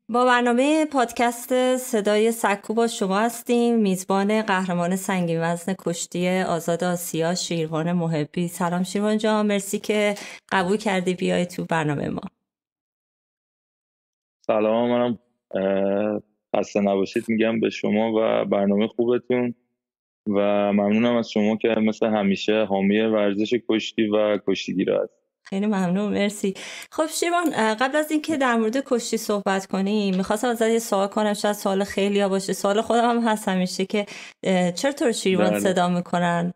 با برنامه پادکست صدای سکو با شما هستیم. میزبان قهرمان سنگین وزن کشتی آزاد آسیا شیروان محبی. سلام شیروان جان، مرسی که قبول کردی بیای تو برنامه ما. سلام، منم خسته نباشید میگم به شما و برنامه خوبتون و ممنونم از شما که مثل همیشه حامی ورزش کشتی و کشتیگیر هست. خیلی ممنون، مرسی. خب شیروان، قبل از اینکه در مورد کشتی صحبت کنیم میخواستم ازت یه سوال کنم، شاید سوال خیلی ها باشه، سوال خودم هم هست همیشه که چرا تو رو شیروان صدا میکنن؟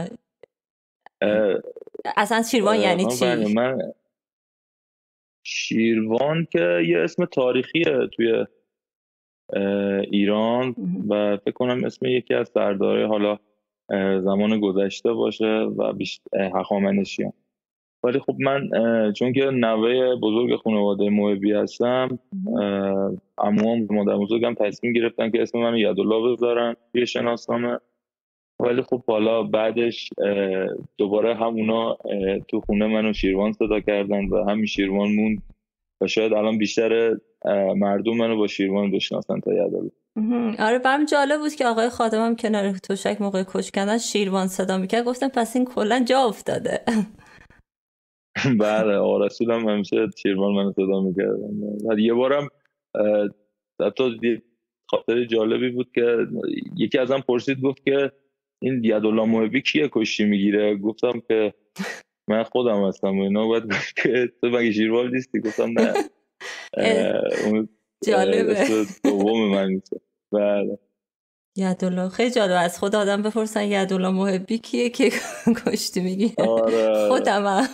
اصلا شیروان یعنی چی؟ من شیروان که یه اسم تاریخیه توی ایران و فکر کنم اسم یکی از سردارای حالا زمان گذشته باشه و هخامنشیان. ولی خب من چون که نوه بزرگ خانواده محبی هستم، عموام مادر بزرگم تصمیم گرفتن که اسم منو یدالله بذارن توی شناسنامه. ولی خب حالا بعدش دوباره همونا تو خونه منو شیروان صدا کردن و همین شیروان موند و شاید الان بیشتر مردم منو با شیروان بشناسن تا یدالله. آره، برام جالب بود که آقای خادمم کنار توشک موقع کش کردن شیروان صدا میکرد، گفتم پس این کلا جا افتاده. بله، آقا رسول هم همیشه شیروان منو صدا میکردن. و یه بارم حتی خاطر جالبی بود که یکی ازم پرسید، گفت که این یدالله محبی کیه کشتی میگیره؟ گفتم که من خودم هستم و اینا. بعد گفت که تو مگه شیروان نیستی؟ گفتم نه، جالبه، دوم من نیست. بله، یدالله خیلی جالب، از خود آدم بپرسن یدالله محبی کیه که کشتی میگیره. آره. خودم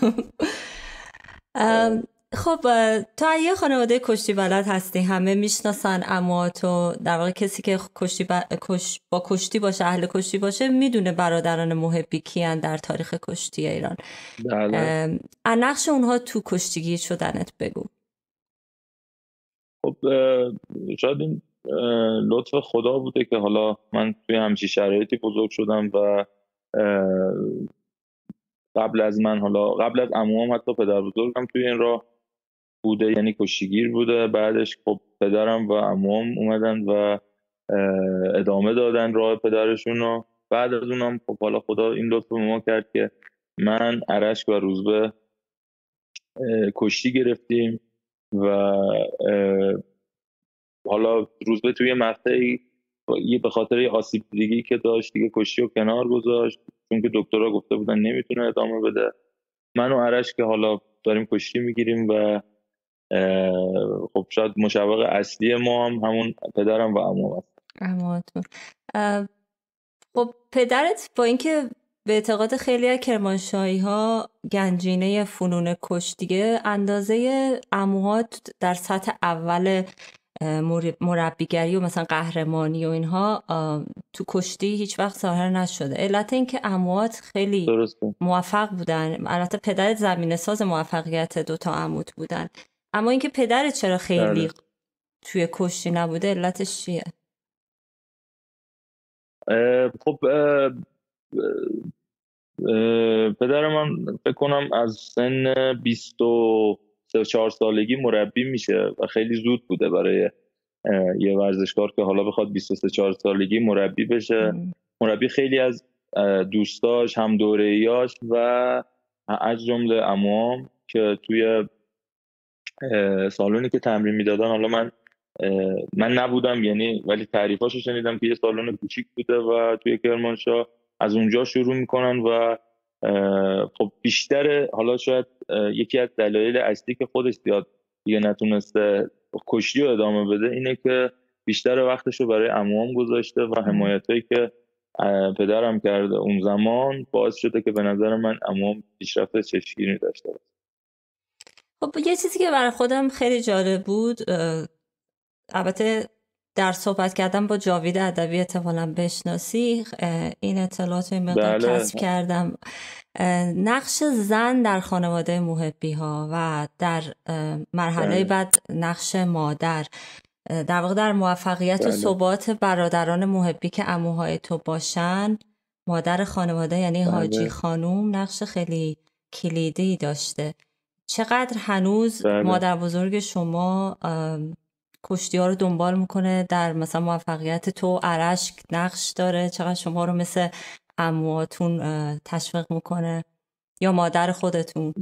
خب تو یه خانواده کشتی بلد هستی، همه میشناسن، اما تو در واقع کسی که با کشتی باشه، اهل کشتی باشه، میدونه برادران محبی کیان در تاریخ کشتی ایران. بله. نقش اونها تو کشتیگیر شدنت بگو. خب شاید این لطف خدا بوده که حالا من توی همچین شرایطی بزرگ شدم و قبل از عموام حتی پدر بزرگم توی این راه بوده، یعنی کشتیگیر بوده. بعدش خب پدرم و عموام اومدن و ادامه دادن راه پدرشون رو. بعد از اونم خب حالا خدا این لطف به ما کرد که من، ارشک و روزبه کشتی گرفتیم و حالا روزبه توی مقطعی به خاطر یه آسیب دیگه‌ای که داشت دیگه کشتی رو کنار گذاشت، چون که دکترها گفته بودن نمیتونه ادامه بده. من و ارشک که حالا داریم کشتی میگیریم و خب شاید مشوق اصلی ما هم همون پدرم و عموم هست. عمواتون. خب پدرت با اینکه به اعتقاد خیلی از کرمانشاهی ها گنجینه فنون کشتیه، اندازه عموهات در سطح اول مربیگری و مثلا قهرمانی و اینها تو کشتی هیچ وقت ظاهر نشده. علت این که عموات خیلی موفق بودن، البته پدرت زمینه ساز موفقیت دوتا عموت بودن، اما اینکه پدرت چرا خیلی توی کشتی نبوده، علتش چیه؟ خب پدر من فکر کنم از سن 24 سالگی مربی میشه و خیلی زود بوده برای یه ورزشکار که حالا بخواد 23-4 سالگی مربی بشه. مربی خیلی از دوستاش، هم دوره‌ایاش و از جمله عموام که توی سالونی که تمرین میدادن، حالا من نبودم یعنی، ولی تعریفاشو شنیدم که یه سالن کوچیک بوده و توی کرمانشاه از اونجا شروع میکنن و خب بیشتر، حالا شاید یکی از دلایل اصلی که خودش زیاد دیگه نتونسته کشتی رو ادامه بده اینه که بیشتر وقتشو برای عموام گذاشته و حمایتایی که پدرم کرده اون زمان باعث شده که به نظر من عموام پیشرفت چشمگیری داشته باشه. خب یه چیزی که برای خودم خیلی جالب بود، البته در صحبت کردم با جاوید ادبی احتمالاً بشناسی، این اطلاعات رو مقدار کسب کردم، نقش زن در خانواده محبی ها و در مرحله بعد نقش مادر، در واقع در موفقیت و ثبات برادران محبی که عموهای تو باشن، مادر خانواده یعنی حاجی خانوم نقش خیلی کلیدی داشته. چقدر هنوز مادر بزرگ شما کشتی ها رو دنبال میکنه، در مثلا موفقیت تو ارشک نقش داره، چقدر شما رو مثل عمواتون تشویق میکنه یا مادر خودتون؟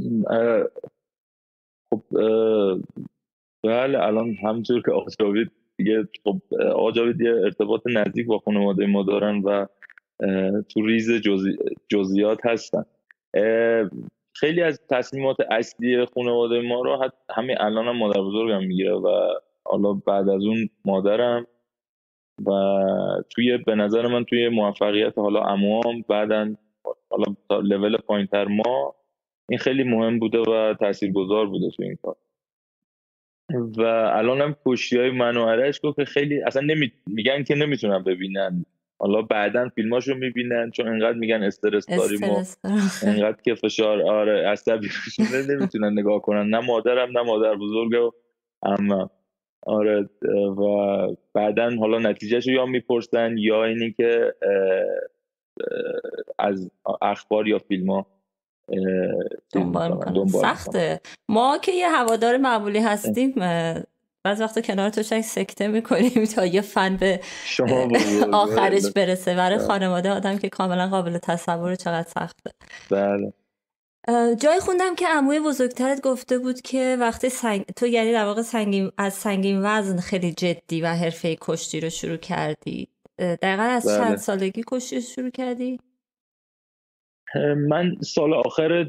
خب بله، الان همونطور که آقا جاوید دیگه، خب آقا جاوید یه ارتباط نزدیک با خانواده ما دارن و تو ریز جزئیات هستن. خیلی از تصمیمات اصلی خانواده ما رو همین الان هم مادر بزرگم میگیره و حالا بعد از اون مادرم، و به نظر من توی موفقیت حالا عموام بعدن حالا تا لول پایینتر ما، این خیلی مهم بوده و تاثیرگذار بوده تو این کار. و الان هم کشتی‌های من و ارش که خیلی اصلا میگن که نمیتونن ببینن، حالا بعدن فیلماشو میبینن چون انقدر میگن استرس داریم و انقدر که فشار عصبی شده نمیتونن نگاه کنن، نه مادرم نه مادر بزرگ و عمم. آره، و بعدن حالا نتیجهشو یا میپرسن یا اینی که از اخبار یا فیلم‌ها دنبال میکنم. سخته. ما که یه هوادار معمولی هستیم بعض وقتا کنار تو سکته میکنیم تا یه فن به آخرش برسه. برای خانواده آدم که کاملا قابل تصوره چقدر سخته. بله. جای خوندم که عموی بزرگترت گفته بود که وقتی تو یعنی در واقع از سنگین وزن خیلی جدی و حرفه کشتی رو شروع کردی. دقیقا از چند سالگی کشتی رو شروع کردی؟ من سال آخر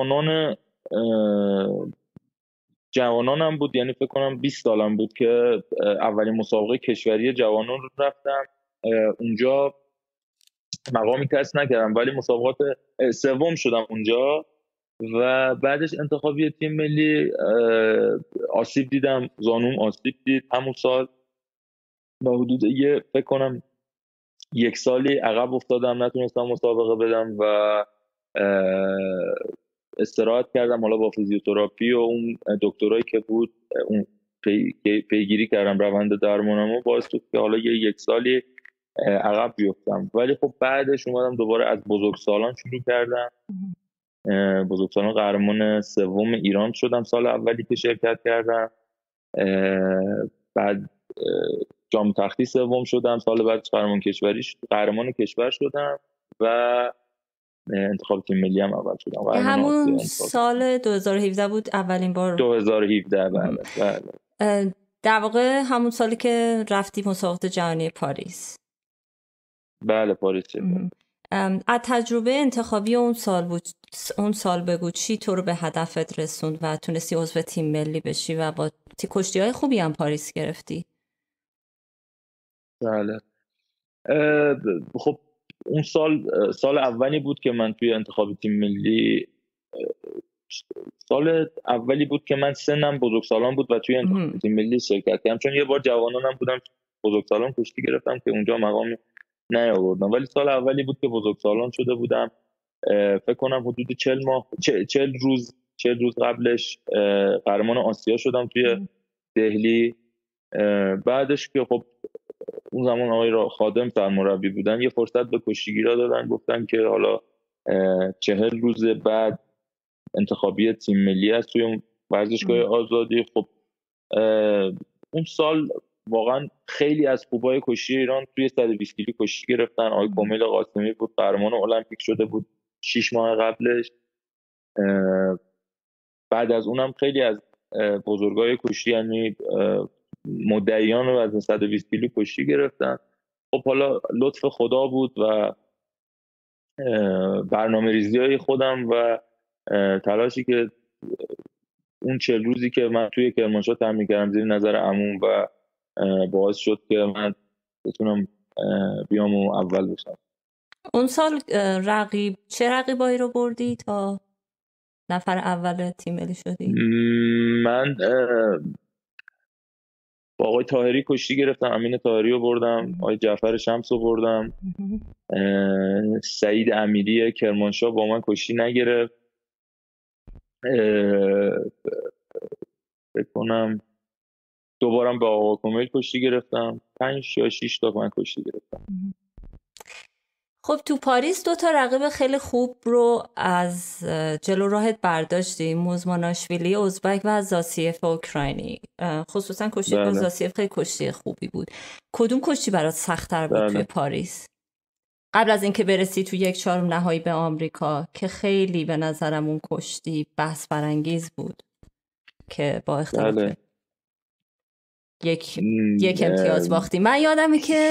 جوانانم بود، یعنی فکر کنم 20 سالم بود که اولین مسابقه کشوری جوانان رو رفتم. اونجا مقامی کسب نکردم ولی مسابقات سوم شدم اونجا و بعدش انتخابی تیم ملی آسیب دیدم، زانوم آسیب دید همون سال و حدود فکر کنم 1 سالی عقب افتادم، نتونستم مسابقه بدم و استراحت کردم. حالا با فیزیوتراپی و اون دکترایی که بود اون پیگیری کردم روند درمانمو، باعث شد که حالا 1 سالی عقب بیفتم. ولی خب بعدش اومدم دوباره از بزرگسالان شروع کردم. بزرگسالان قهرمان سوم ایران شدم سال اولی که شرکت کردم. بعد جام تختی سوم شدم، سال بعد قهرمان کشور شدم و انتخاب تیم ملی هم اول شدم. همون سال 2017 بود اولین بار؟ 2017 بله. در واقع همون سالی که رفتی مسابقات جهانی پاریس. بله پاریس. از تجربه انتخابی اون سال بگو چی تو رو به هدفت رسوند و تونستی عضو تیم ملی بشی و با کشتی‌های خوبی هم پاریس گرفتی؟ بله. خب اون سال اولی بود که من توی انتخاب تیم ملی، سال اولی بود که من سنم بزرگسالان بود و توی انتخاب تیم ملی شرکت کردم، چون یه بار جوانانم بودم بزرگسالان کشتی گرفتم که اونجا مقامی نیاوردم، ولی سال اولی بود که بزرگسالان شده بودم. فکر کنم حدود 40 روز قبلش قهرمان آسیا شدم توی دهلی. بعدش که خب اون زمان آقای خادم سرمربی بودن، یه فرصت به کشتیگیرا دادن، گفتن که حالا 40 روز بعد انتخابی تیم ملی است توی ورزشگاه آزادی. خب اون سال واقعا خیلی از خوبای کشتی ایران توی 120 کیلو کشتی گرفتن. آقای کمیل قاسمی بود، قهرمان المپیک شده بود 6 ماه قبلش. بعد از اونم خیلی از بزرگای کشتی یعنی مدعیان رو از 120 کیلو کشتی گرفتن. خب حالا لطف خدا بود و برنامه ریزی های خودم و تلاشی که اون 40 روزی که من توی کرمانشاه تمرین کردم زیر نظر عموم و باعث شد که من بتونم بیام و اول بشم. اون سال چه رقیبایی رو بردی تا نفر اول تیم ملی شدی؟ من با آقای طاهری کشتی گرفتم، امین طاهری رو بردم، آقای جعفر شمس رو بردم. سعید امیری کرمانشاه با من کشتی نگرفت. فکر کنم دوبارم با آقا کمیل کشتی گرفتم. 5 یا 6 تا من کشتی گرفتم. خب تو پاریس 2 تا رقیب خیلی خوب رو از جلو راهت برداشتی، موزماناشویلی ازبک و زاسیف اوکراینی. خصوصا کشتی با زاسیف خیلی کشتی خوبی بود. کدوم کشتی برات سخت‌تر بود توی پاریس قبل از اینکه برسی تو 1/4 نهایی به آمریکا که خیلی به نظرم اون کشتی بحث برانگیز بود که با اختلاف یک امتیاز باختی؟ من یادمه که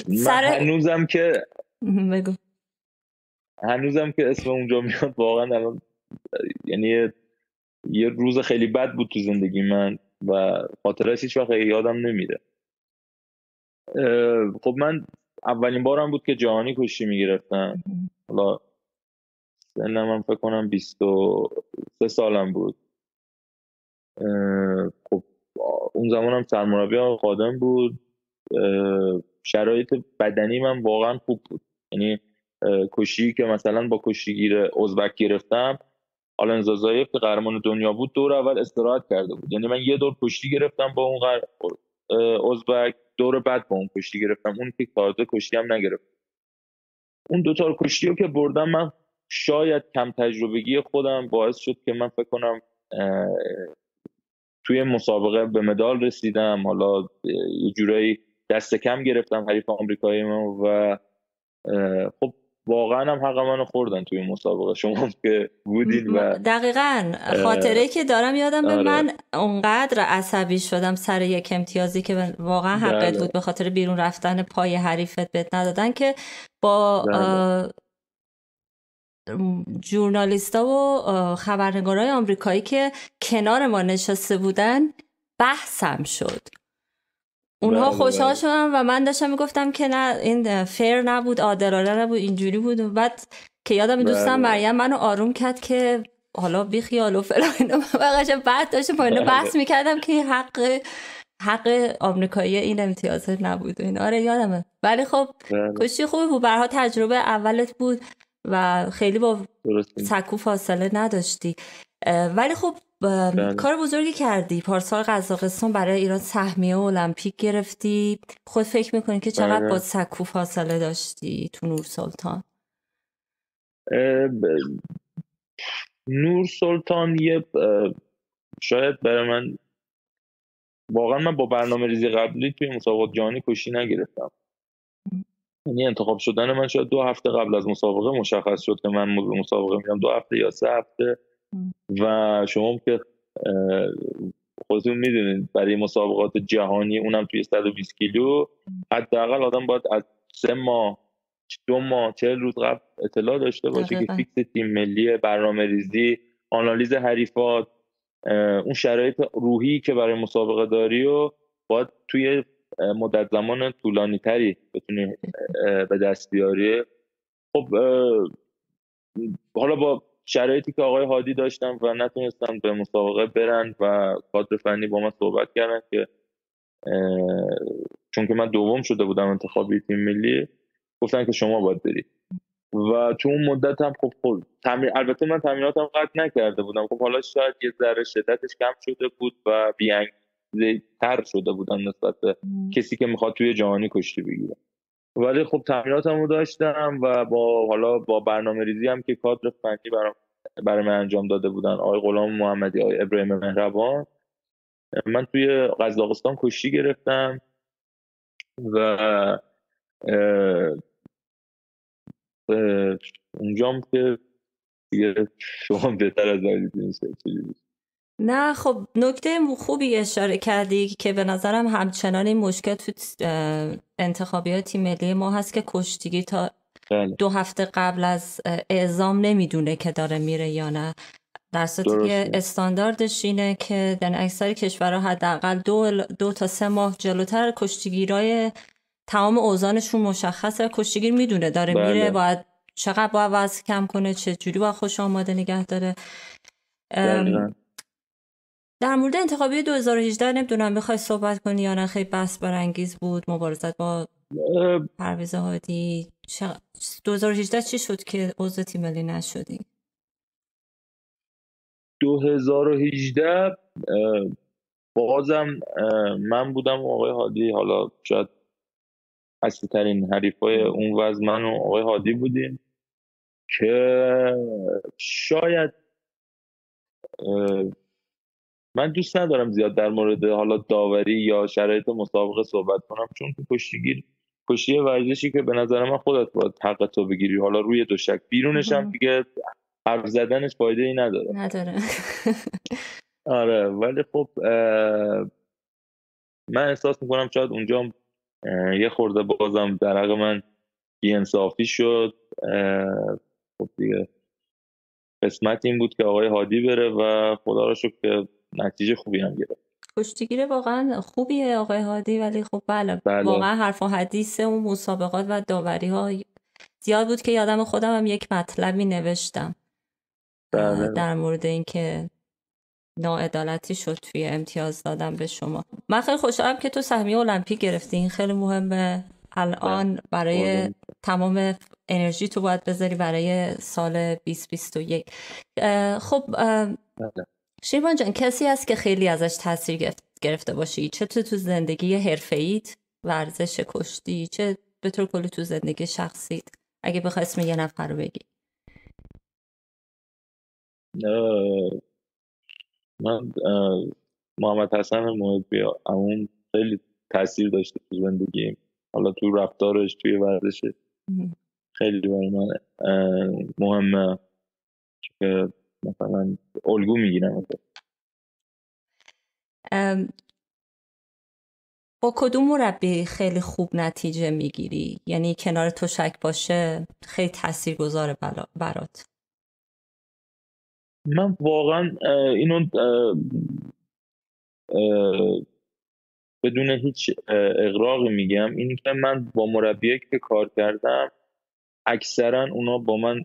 هنوزم که اسم اونجا میاد واقعا الان، یعنی یه روز خیلی بد بود تو زندگی من و خاطرش هیچ وقت یادم نمیره. خب من اولین بارم بود که جهانی کشتی میگرفتم. حالا سنم هم فکر کنم 23 سالم بود. خب اون زمانم سرمربی آقای خادم بود. شرایط بدنی من واقعا خوب بود، یعنی کشتی که مثلا با کشتیگیر ازبک گرفتم، آلن زازایف که قهرمان دنیا بود دور اول استراحت کرده بود، یعنی من یه دور کشتی گرفتم با اون ازبک، دور بعد با اون کشتی گرفتم، اون که تازه کشتی هم نگرفت. اون 2 تا کشتی رو که بردم، من شاید کم تجربگی خودم باعث شد که من فکر کنم توی مسابقه به مدال رسیدم. حالا یه جورایی دست کم گرفتم حریف آمریکایی ما و خب واقعا هم حق منو خوردن توی مسابقه. شما که بودین و دقیقاً خاطره که دارم یادم به من اونقدر عصبی شدم سر 1 امتیازی که واقعا حقت بود به خاطر بیرون رفتن پای حریفت بهت ندادن، که با ژورنالیستا و خبرنگارای آمریکایی که کنار ما نشسته بودن بحثم شد. اونها خوشحال شدن و من داشتم میگفتم که نه این فیر نبود، عادلانه نبود، اینجوری بود. و بعد که یادم دوستم مریم منو آروم کرد که حالا بی خیال و فلان. بعد داشتم با اینا بحث میکردم که حق آمریکایی این امتیاز نبود و این. آره یادمه. ولی خب کشتی خوبی بود، برها تجربه اولت بود و خیلی با سکو فاصله نداشتی. ولی خب کار بزرگی کردی. پارسال قزاقستان برای ایران سهمیه المپیک گرفتی. خود فکر میکنی که چقدر با سکو فاصله داشتی تو نور سلطان؟ نور سلطان شاید برای من واقعا، من با برنامه ریزی قبلی توی مسابقات جهانی کشتی نگرفتم. یعنی انتخاب شدن من شاید 2 هفته قبل از مسابقه مشخص شد که من مسابقه میرم، 2 هفته یا 3 هفته. و شما که خودتون میدونید برای مسابقات جهانی، اونم توی 120 کیلو، حداقل آدم باید از 3 ماه 2 ماه 40 روز قبل اطلاع داشته باشه که فیکس تیم ملی، برنامه ریزی، آنالیز حریفات، اون شرایط روحی که برای مسابقه داری و باید توی مدت زمان طولانی تری بتونی به دست بیاری. خب حالا با شرایطی که آقای هادی داشتم و نتونستم به مسابقه برن و کادر فنی با من صحبت کردن که چون که من دوم شده بودم انتخابی تیم ملی، گفتن که شما باید بری. و تو اون مدت هم خب البته من تمریناتم قطع نکرده بودم. خب حالا شاید یه ذره شدتش کم شده بود و بی‌انگیزه‌تر شده بودم نسبت به کسی که میخواد توی جهانی کشتی بگیره. ولی خب تمریناتمو داشتم و با برنامه ریزی هم که کادر فنی برای من انجام داده بودن، آقای غلام محمدی، آقای ابراهیم مهربان، من توی قزاقستان کشتی گرفتم و اونجام که شما بهتر از من می‌دونید. نه خب نکته خوبی اشاره کردی که به نظرم همچنان این مشکل تو انتخابیات تیم ملی ما هست که کشتیگیر تا 2 هفته قبل از اعزام نمیدونه که داره میره یا نه، در صورتی که استانداردش اینه که در اکثر کشورها حداقل 2 تا 3 ماه جلوتر کشتیگیرای تمام اوزانشون مشخصه. کشتیگیر میدونه داره میره، چقدر باید وزن کم کنه، چه جوری باید خوش آماده نگه داره. در مورد انتخابی 2018 نمیدونم بخوای صحبت کنی یا نه، خیلی بحث برانگیز بود، مبارزت با پرویز هادی. 2018 چی شد که عضو تیم ملی نشدی؟ 2018 بازم من بودم و آقای هادی. حالا شاید اصلی ترین حریفای اون وزن من و آقای هادی بودیم که شاید من دوست ندارم زیاد در مورد حالا داوری یا شرایط مسابقه صحبت کنم، چون تو کشتی ورزشی که به نظر من خودت باید حق تو بگیری، حالا روی دوشک بیرونش هم دیگه حرف زدنش فایده ای نداره. آره ولی خب من احساس میکنم شاید اونجا یه خورده بازم در حق من بی‌انصافی شد. خب دیگه قسمت این بود که آقای هادی بره و خدا رو شکر که نتیجه خوبی هم گرفت. کشتیگیر واقعا خوبیه آقای هادی، ولی خب بله. واقعا حرف و حدیث اون مسابقات و داوری ها زیاد بود که یادم خودم هم یک مطلبی نوشتم در مورد این که ناعدالتی شد توی امتیاز دادن به شما. من خیلی خوشحالم که تو سهمیه المپیک گرفتی، این خیلی مهمه. الان برای تمام انرژی تو باید بذاری برای سال 2021. خب شیروان جان، کسی هست که خیلی ازش تاثیر گرفته باشی، چه تو زندگی حرفه‌ایت ورزش کشتی، چه به طور کلی تو زندگی شخصیت، اگه بخوای اسم یه نفر رو بگی؟ من محمد حسن محبی اون خیلی تاثیر داشته تو زندگیم، حالا تو رفتارش توی ورزش خیلی برای من مهمه که مثلا الگو میگیرم. با کدوم مربی خیلی خوب نتیجه میگیری؟ یعنی کنار تو شک باشه خیلی تأثیر گذاره برات؟ من واقعا اینو بدون هیچ اغراقی میگم، این که من با مربیایی که کار کردم اکثرا اونا با من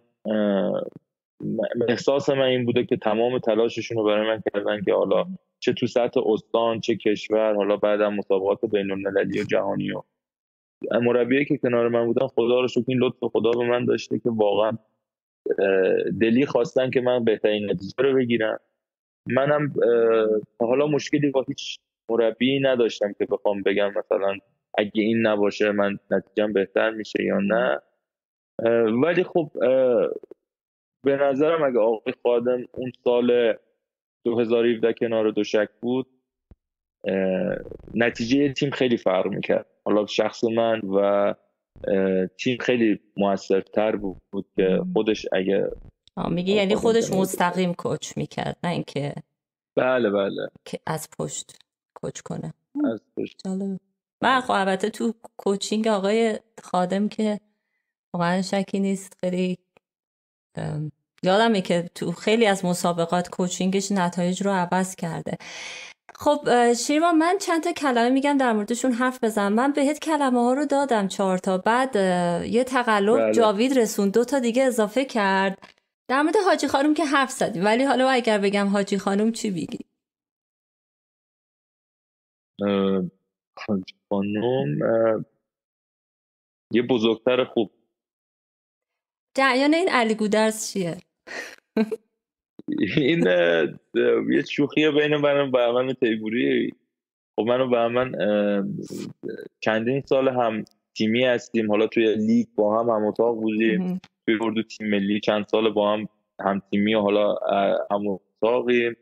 احساس من این بوده که تمام تلاششون رو برای من کردن که حالا چه تو سطح استان چه کشور، حالا بعدم مسابقات بین المللی و جهانی و مربیایی که کنار من بودن خدا رو شکر این لطف خدا به من داشته که واقعا دلی خواستن که من بهترین نتیجه رو بگیرم. منم حالا مشکلی با هیچ مربی نداشتم که بخوام بگم مثلا اگه این نباشه من نتیجم بهتر میشه یا نه، ولی خب به نظرم اگه آقای خادم اون سال 2017 کنار دوشک بود نتیجه تیم خیلی فرق میکرد. حالا شخص من و تیم خیلی موثرتر بود که خودش اگه میگی یعنی خودش مستقیم کوچ میکرد، نه اینکه بله که از پشت کوچ کنه. از پشت. من خب البته تو کوچینگ آقای خادم که واقعا شکی نیست، خیلی یادمه که تو خیلی از مسابقات کوچینگش نتایج رو عوض کرده. خب شیروان، من چند تا کلمه میگم در موردشون حرف بزن. من بهت کلمه ها رو دادم 4 تا، بعد یه تقلب جاوید رسون 2 تا دیگه اضافه کرد در مورد حاجی خانم که حرف زدیم، ولی حالا اگر بگم حاجی خانم چی بگی؟ حاجی خانم یه بزرگتر خوب. جریان این علی گودرز چیه؟ این یه شوخیه بین من و بهمن تیموری. خب من و بهمن چندین سال هم تیمی هستیم، حالا توی لیگ با هم اتاق بودیم، توی اردو تیم ملی چند سال با هم تیمی و حالا هم اتاقیم.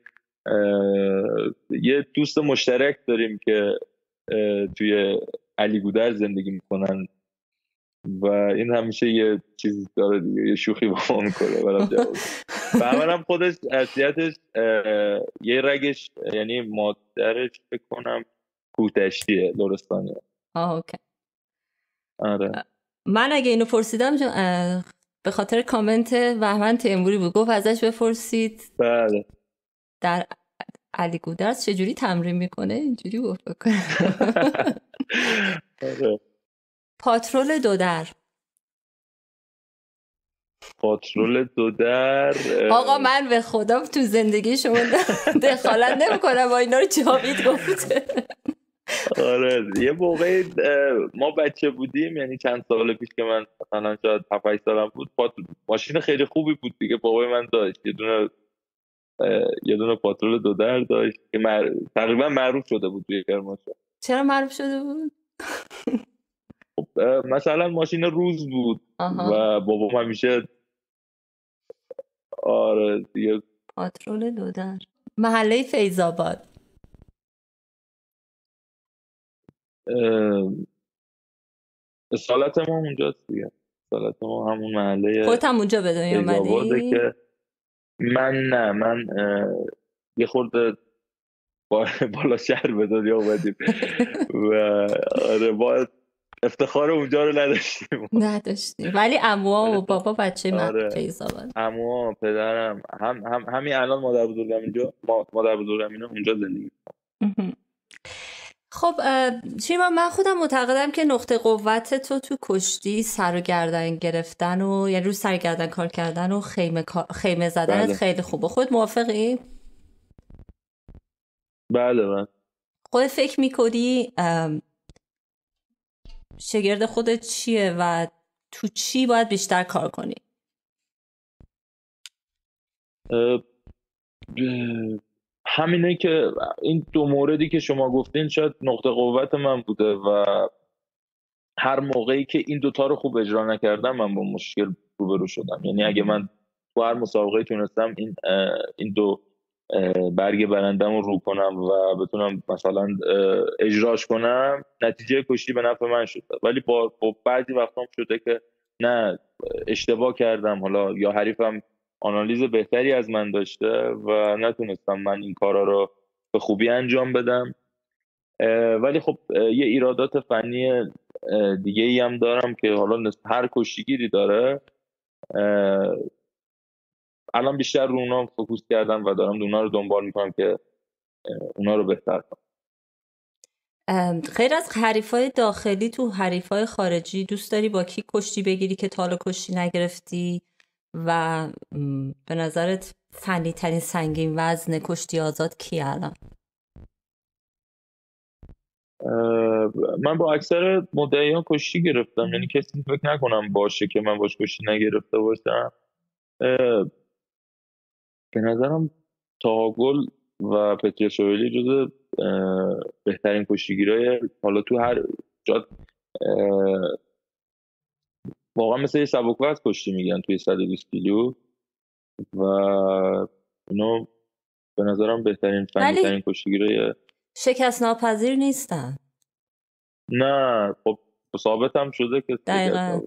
یه دوست مشترک داریم که توی علی گودرز زندگی میکنن و این همیشه یه چیزی داره دیگه، یه شوخی با ما میکنه برام جواب. بهمن هم خودش اصلیتش یه رگش یعنی مادرش فکر کنم کوتشتیه، لرستانیه. اوکی. آره. من اگه اینو پرسیدم به خاطر کامنت بهمن تیموری بود، گفت ازش بپرسید بله در علی گودرز چجوری تمرین میکنه، اینجوری گفت بکنه. پاترول دودر. پاترول دودر آقا من به خدا تو زندگی شما دخالت نمیکنم، با اینا رو جاوید گفته. آره یه موقعی ما بچه بودیم، یعنی چند سال پیش که من مثلا شاید 7-8 سالم بود، ماشین خیلی خوبی بود دیگه بابای من داشت، یه دونه پاترول دودر داشت که تقریبا معروف شده بود توی کرمانشاه. چرا معروف شده بود؟ خب مثلا ماشین روز بود و بابام همیشه آره دیگه. پاترول دودر. محله فیض‌آباد. اصالت ما اونجاست دیگه، اصالت ما همون محله خودت هم اونجا به دنیا فیض‌آباده اومدی؟ که من یه خورده بالا شهر به دنیا اومدیم و آره با افتخار اونجا رو نداشتیم ولی عموها و بابا بچه آره فیض‌آباد. عموها پدرم همین الان مادر بزرگم اینا اونجا زندگی. خب شیما، من خودم معتقدم که نقطه قوت تو کشتی سر و گردن گرفتن و یعنی رو سر گردن کار کردن و خیمه زدنت بله. خیلی خوبه. خود موافقی؟ بله. خود فکر میکنی شگرد خودت چیه و تو چی باید بیشتر کار کنی؟ همینه که این دو موردی که شما گفتین شاید نقطه قوت من بوده و هر موقعی که این دوتا رو خوب اجرا نکردم من با مشکل روبرو شدم. یعنی اگه من تو هر مسابقه تونستم این دو برگ برندم رو کنم و بتونم مثلا اجراش کنم، نتیجه کشتی به نفع من شده. ولی با بعضی وقتا شده که نه اشتباه کردم، حالا یا حریفم آنالیز بهتری از من داشته و نتونستم من این کارا رو به خوبی انجام بدم. ولی خب یه ایرادات فنی دیگه ای هم دارم که حالا هر کشتیگیری داره. الان بیشتر رو اونا فوکوس کردم و دارم اونا رو دنبال میکنم که اونا رو بهتر کنم. غیر از حریفای داخلی، تو حریفای خارجی دوست داری با کی کشتی بگیری که تا حالا کشتی نگرفتی و به نظرت فنی ترین سنگین وزن کشتی آزاد کی الان؟ من با اکثر مدعیان کشتی گرفتم، یعنی کسی فکر نکنم باشه که من باش کشتی نگرفته باشم. به نظرم تاگل و پترشویلی جز بهترین کشتیگیرای حالا تو هر جا واقعا مثل یه سبک‌وزن کشتی میگن توی 120 کیلو و اینو به نظرم بهترین فنی ترین کشتیگیرای شکست ناپذیر نیستن. نه خب ثابت هم شده که دقیقاً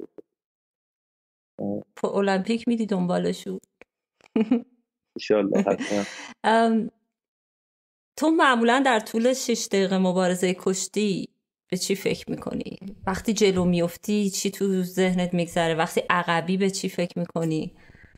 المپیک میدی دنبالشو. انشالله حتما. تو معمولا در طول 6 دقیقه مبارزه کشتی به چی فکر میکنی؟ وقتی جلو میفتی چی تو ذهنت میگذره؟ وقتی عقبی به چی فکر میکنی؟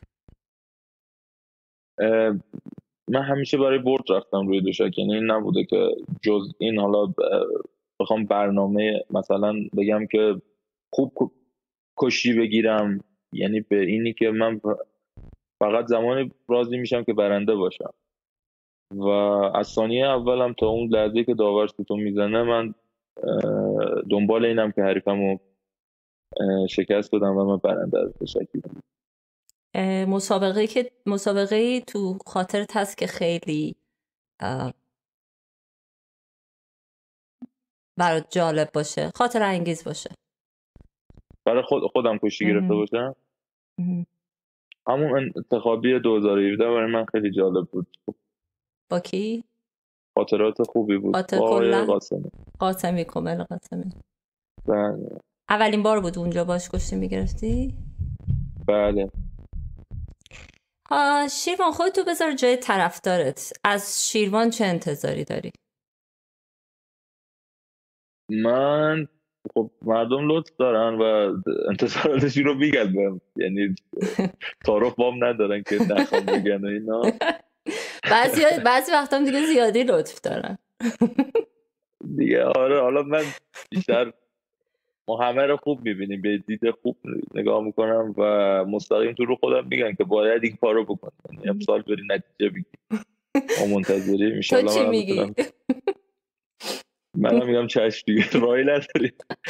من همیشه برای برد رفتم روی دوشک، یعنی این نبوده که جز این حالا بخوام برنامه مثلا بگم که خوب کشتی بگیرم، یعنی به اینی که من فقط زمانی راضی میشم که برنده باشم و از ثانیه اولم تا اون لحظه که داور ستون میزنه من دنبال اینم که حریفمو شکست بدم و من برنده از دوشک بشم. مسابقه تو خاطرت هست که خیلی برات جالب باشه، خاطر انگیز باشه؟ برای خودم کشتی گرفته باشم همون انتخابی 2017 برای من خیلی جالب بود. با کی؟ خاطرات خوبی بود. با آقای قاسمی کامل قاسمی. بله. اولین بار بود اونجا باش کشتی میگرفتی؟ بله. شیروان، خودتو بذار جای طرفدارت. از شیروان چه انتظاری داری؟ من خب مردم لطف دارن و انتظاراتشون رو میگن بهم، یعنی تعارف بام ندارن که نخوام بگن و اینا. بعضی وقتا هم دیگه زیادی لطف دارن دیگه. آره حالا من بیشتر ما همه رو خوب میبینیم، به دید خوب نگاه میکنم و مستقیم تو رو خودم میگن که باید این کارو بکن، یعنی امسال بری نتیجه بگیر. ما منتظریم ان شاء الله. تو چی میگی؟ منم میگم چشم دیگه، راهی نداری.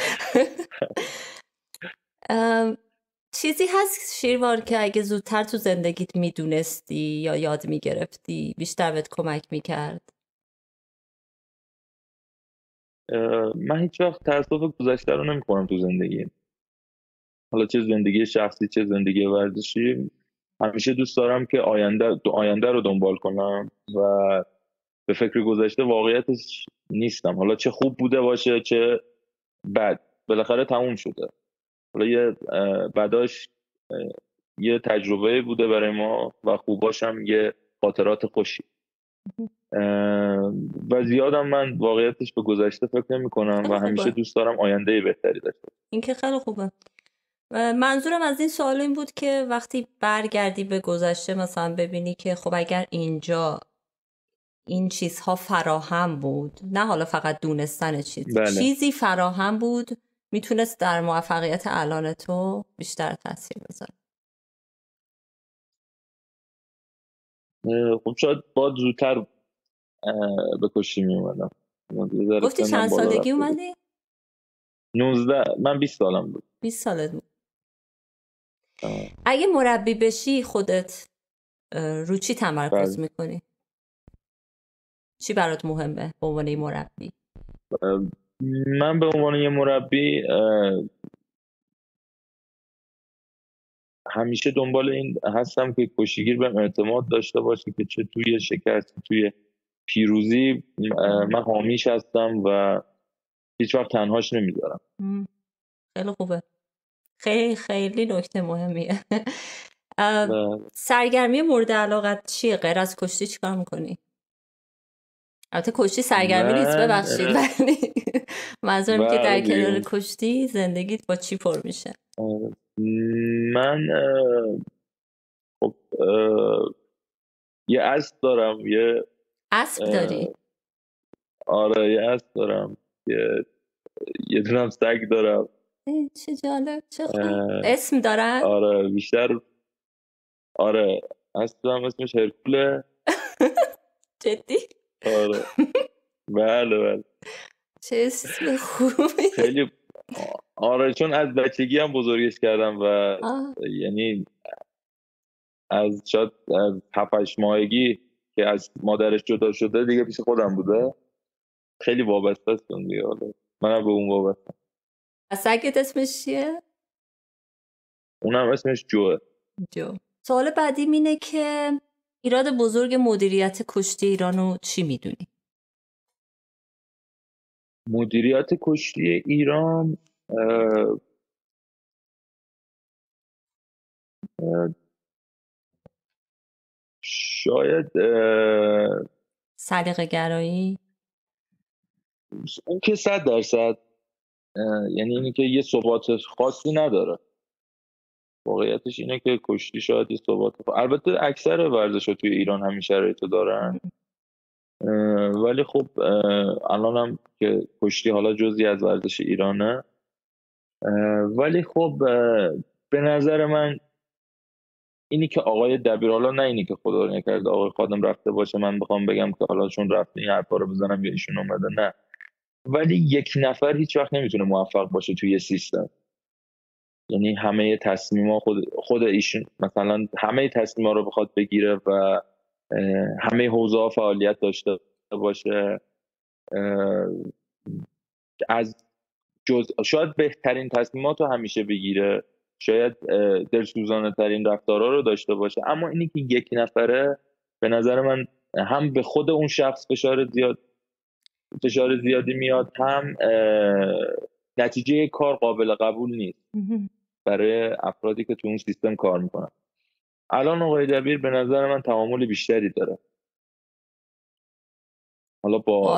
چیزی هست شیروان که اگه زودتر تو زندگیت میدونستی یا یاد میگرفتی بیشتر بهت کمک میکرد؟ من هیچ وقت تأسف گذشته رو نمی‌خورم تو زندگی، حالا چه زندگی شخصی چه زندگی ورزشی. همیشه دوست دارم که آینده رو دنبال کنم و به فکر گذشته واقعیتش نیستم، حالا چه خوب بوده باشه چه بد، بالاخره تموم شده. حالا یه بداش یه تجربه بوده برای ما و خوباش هم یه خاطرات خوشی. و زیادم من واقعیتش به گذشته فکر نمی کنم و همیشه دوست دارم آینده بهتری داشته باشم. این که خیلی خوبه. منظورم از این سوال این بود که وقتی برگردی به گذشته مثلا ببینی که خب اگر اینجا این چیزها فراهم بود، نه حالا فقط دونستن چیزی فراهم بود میتونست در موفقیت الان تو بیشتر تاثیر بذاره. خب شاید باید زودتر به کشتی می اومدم. گفتی چند سالگی اومدی؟ 19. من 20 سالم بود. 20 سالت بود. اگه مربی بشی خودت رو چی تمرکز میکنی؟ چی برات مهمه به عنوان یه مربی؟ من به عنوان یه مربی همیشه دنبال این هستم که کشتیگیر بهم اعتماد داشته باشه که چه توی شکست توی پیروزی من حامیش هستم و هیچ وقت تنهاش نمیذارم. خیلی خوبه. خیلی خیلی نکته مهمیه. سرگرمی مورد علاقت چیه؟ غیر از کشتی چیکار میکنی؟ البته کشتی سرگرمی نیست، ببخشید، ولی منظورم که در کنار کشتی زندگیت با چی پر میشه؟ من خب یه اسب دارم. یه اسب داری؟ آره یه اسب دارم. یه دونم سگ دارم. چه جالب، چه خوب. اسم دارن؟ آره بیشتر. آره اسبم اسمش هرکوله. جدی؟ آره بله. چه اسم خوبی. خیلی آره چون از بچگی هم بزرگش کردم و یعنی از شاید از 7-8 ماهگی که از مادرش جدا شده دیگه پیش خودم بوده. خیلی وابسته است دیگه. منم به اون وابسته. سگت اسمش چیه؟ اونم اسمش جو. سوال بعدی اینه که ایراد بزرگ مدیریت کشتی ایرانو چی میدونی؟ مدیریت کشتی ایران شاید سلیقه گرایی؟ اون که 100%. یعنی اینی که یه ثبات خاصی نداره. واقعیتش اینه که کشتی شاید یه ثبات البته اکثر ورزش‌ها توی ایران همین شرایطو دارن. ولی خب الان هم که کشتی حالا جزئی از ورزش ایرانه. ولی خب به نظر من اینی که آقای دبیر، حالا نه اینی که خدا نکرده آقای خادم رفته باشه من بخوام بگم که حالا چون رفته این حرفا رو بزنم یا ایشون اومده، نه، ولی یک نفر هیچ وقت نمیتونه موفق باشه توی یه سیستم. یعنی همه تصمیما خود ایشون مثلا همه تصمیما رو بخواد بگیره و همه حوزه‌ها فعالیت داشته باشه، از شاید بهترین تصمیمات رو همیشه بگیره، شاید دلسوزانه ترین رفتارها رو داشته باشه، اما اینی که یک نفره به نظر من هم به خود اون شخص فشار زیادی میاد، هم نتیجه کار قابل قبول نیست برای افرادی که تو اون سیستم کار میکنن. الان آقای دبیر به نظر من تعامل بیشتری داره حالا با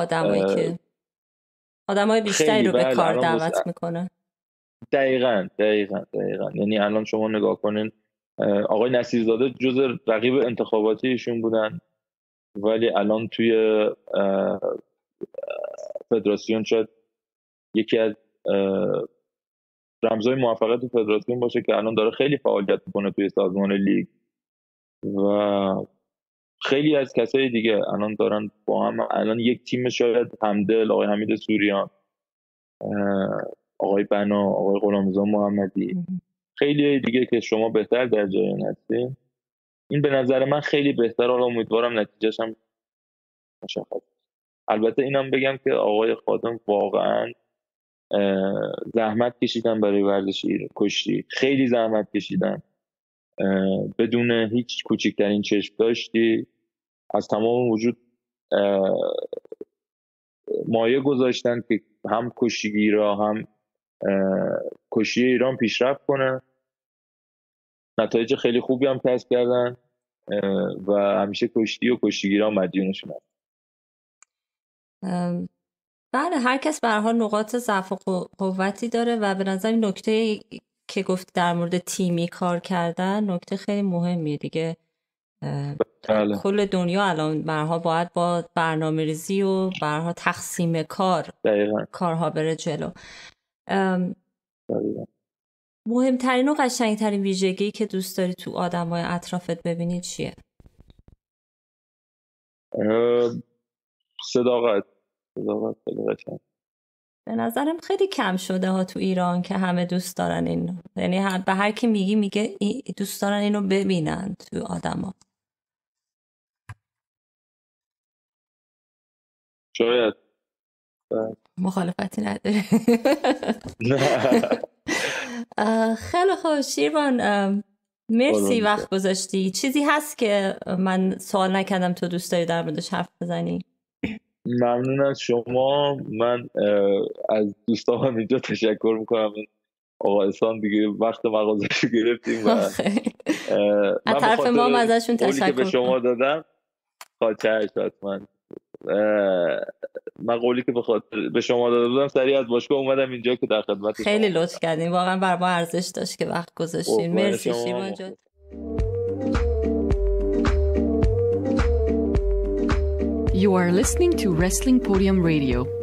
آدمای بیشتری رو به کار دعوت میکنه. دقیقاً. یعنی الان شما نگاه کنین آقای نصیرزاده جز رقیب انتخاباتی ایشون بودن، ولی الان توی فدراسیون شاید یکی از رمزهای موفقیت فدراسیون باشه که الان داره خیلی فعالیت میکنه توی سازمان لیگ و خیلی از کسای دیگه الان دارن با هم. الان یک تیم شاید همدل، آقای حمید سوریان، آقای بنا، آقای غلامرضا محمدی، خیلی دیگه که شما بهتر در جریان هستین. این به نظر من خیلی بهتر، حالا امیدوارم نتیجهش هم مشخص. البته اینم بگم که آقای خادم واقعا زحمت کشیدن برای ورزش کشتی، خیلی زحمت کشیدن، بدون هیچ کوچکترین چشم داشتی از تمام وجود مایه گذاشتن که هم کشتیگیرا هم کشتی ایران پیشرفت کنه. نتایج خیلی خوبی هم کسب کردن و همیشه کشتی و کشتیگیرا مدیونشون هست. بله، هر کس به هر حال نقاط ضعف و قوتی داره و به نظر این نکته که گفت در مورد تیمی کار کردن نکته خیلی مهمیه دیگه. بله. کل دنیا الان به هر حال باید با برنامه‌ریزی و به هر حال تقسیم کارها بره جلو. مهمترین و قشنگترین ویژگی که دوست داری تو آدمای اطرافت ببینی چیه؟ صداقت خیلی قشنگ. به نظرم خیلی کم شده ها تو ایران که همه دوست دارن اینو، یعنی به هر کی میگه دوست دارن اینو ببینن تو آدما. شاید مخالفتی نداره. خیلی خوب شیروان، مرسی وقت گذاشتی. چیزی هست که من سوال نکردم تو دوست داری در موردش حرف بزنی؟ ممنون از شما. من از دوستان اینجا تشکر میکنم. آقا احسان دیگه وقت مغازه‌شو گرفتیم و از طرف ما هم ازشون تشکر که به شما دادم خاطرش حتما. من قولی که به شما داده بودم سریع از باشگاه اومدم اینجا که در خدمت شما. خیلی لطف کردین، واقعا بر ما ارزش داشت که وقت گذاشتین. مرسی شیروان جان. You are listening to Wrestling Podium Radio.